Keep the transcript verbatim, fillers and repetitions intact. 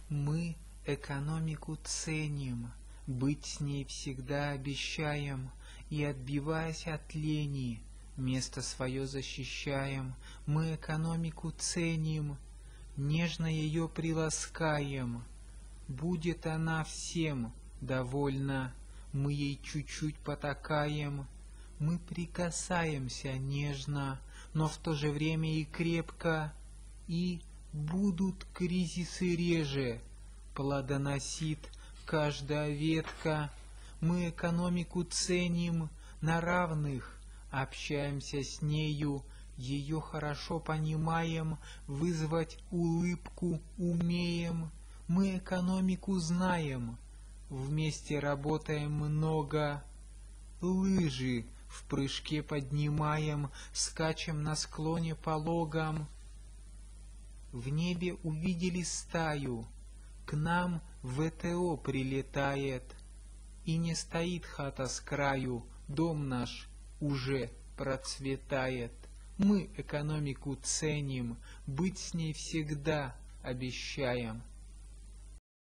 Мы экономику ценим, быть с ней всегда обещаем, и, отбиваясь от лени, место свое защищаем. Мы экономику ценим, нежно ее приласкаем. Будет она всем довольна, мы ей чуть-чуть потакаем. Мы прикасаемся нежно, но в то же время и крепко, и будут кризисы реже, плодоносит каждая ветка. Мы экономику ценим на равных, общаемся с нею, ее хорошо понимаем, вызвать улыбку умеем. Мы экономику знаем, вместе работаем много, лыжи в прыжке поднимаем, скачем на склоне пологом. В небе увидели стаю, к нам ВТО прилетает, и не стоит хата с краю, дом наш уже процветает. Мы экономику ценим, быть с ней всегда обещаем.